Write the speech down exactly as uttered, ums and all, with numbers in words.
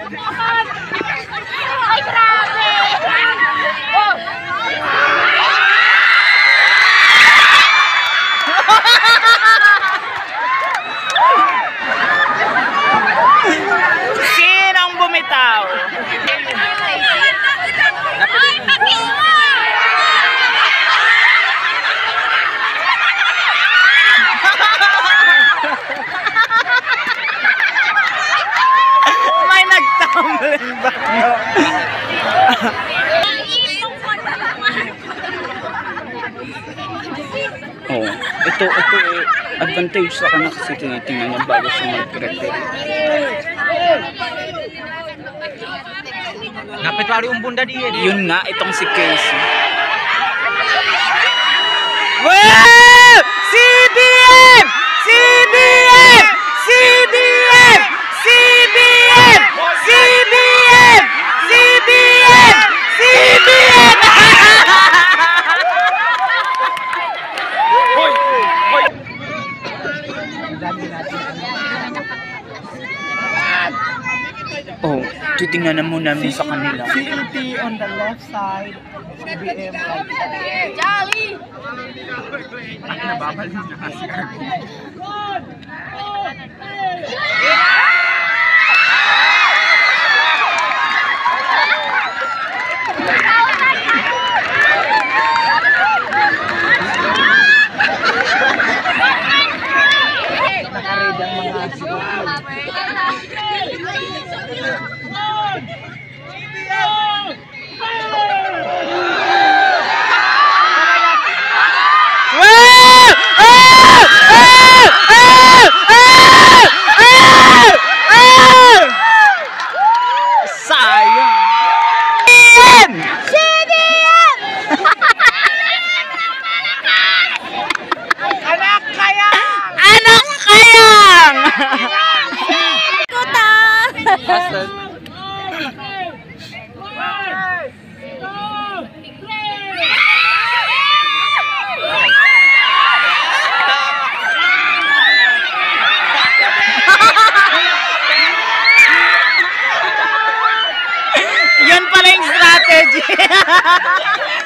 Ay, grabe! Oh! Sinong bumitaw? May nagtumbling back nyo. Oh, ito, ito eh, advantage sa kanila kasi tinitingnan niya bago siya mag-prepare. Napit wari yung bunda diye. Yun nga, itong si Casey. Wow! C D M! C D M! C D M! C D M! C D M! C D M! C D M! Hoy! Hoy! Oh, titingnan na muna namin sa kanila. C L T on the left side, C B M right side. Jolly! Ay, nababal din na kasi Arby. Nakaread ang mga siguro. Yun pala yung strategy.